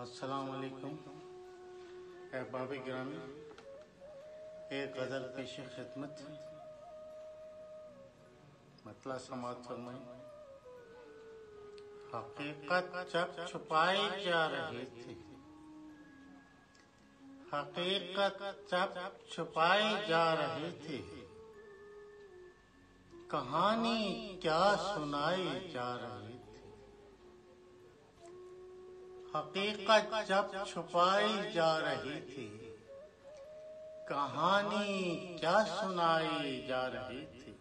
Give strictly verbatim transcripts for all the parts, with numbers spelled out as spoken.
السلام علیکم احباب گرامی، ایک غزل پیش خدمت، مطلع سماعت فرمائیں۔ حقیقت جب چھپائی جا رہی تھی، حقیقت جب چھپائی جا رہی تھی، کہانی کیا سنائی جا رہی تھی۔ حقیقت جب چھپائی جا رہی تھی، کہانی کیا سنائی جا رہی تھی۔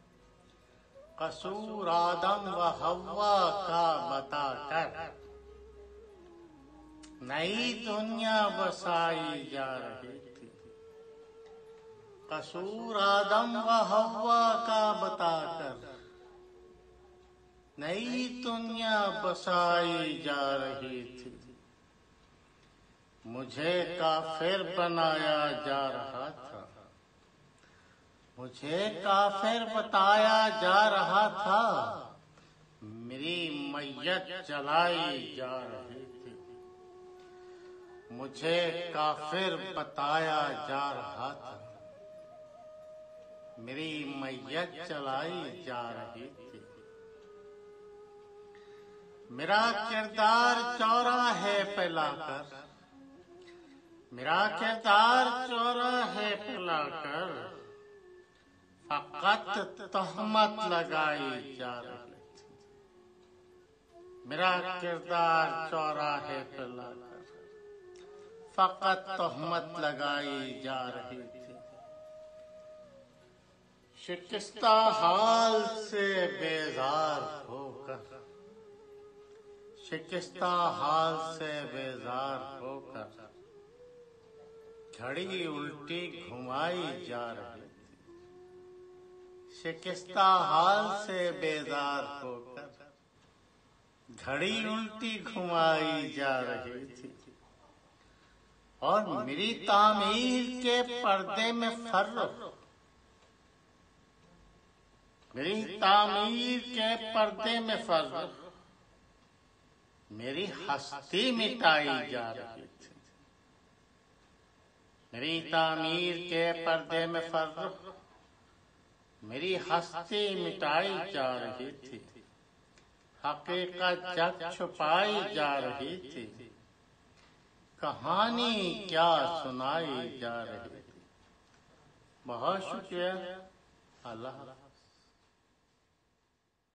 قصور آدم و حوا کا بتا کر نئی دنیا بسائی جا رہی تھی۔ قصور آدم و حوا کا بتا کر نئی دنیا بسائی جا رہی تھی۔ مجھے کافر بنایا جا رہا تھا، مجھے کافر بتایا جا رہا تھا، میری میت جلائی جا رہی تھی۔ مجھے کافر بتایا جا رہا تھا، میری میت جلائی جا رہی تھی۔ میرا کردار چوراہے پہ لا کر میرا کردار چوراہے پہ لا کر فقط تہمت لگائی جا رہی تھی۔ میرا کردار چوراہے پہ لا کر فقط تہمت لگائی جا رہی تھی۔ شکستہ حال سے بیزار ہو کر شکستہ حال سے بیزار ہو کر گھڑی الٹی گھمائی جا رہی تھی۔ شکستہ حال سے بیزار ہو کر گھڑی الٹی گھمائی جا رہی تھی، اور میری تعمیر کے پردے میں فرق میری تعمیر کے پردے میں فرق میری ہستی مٹائی جا رہی تھی۔ میری تعمیر کے پردے میں فرق میری ہستی مٹائی جا رہی تھی۔ حقیقت جب چھپائی جا رہی تھی، کہانی کیا سنائی جا رہی تھی۔ بہت شکریہ۔ اللہ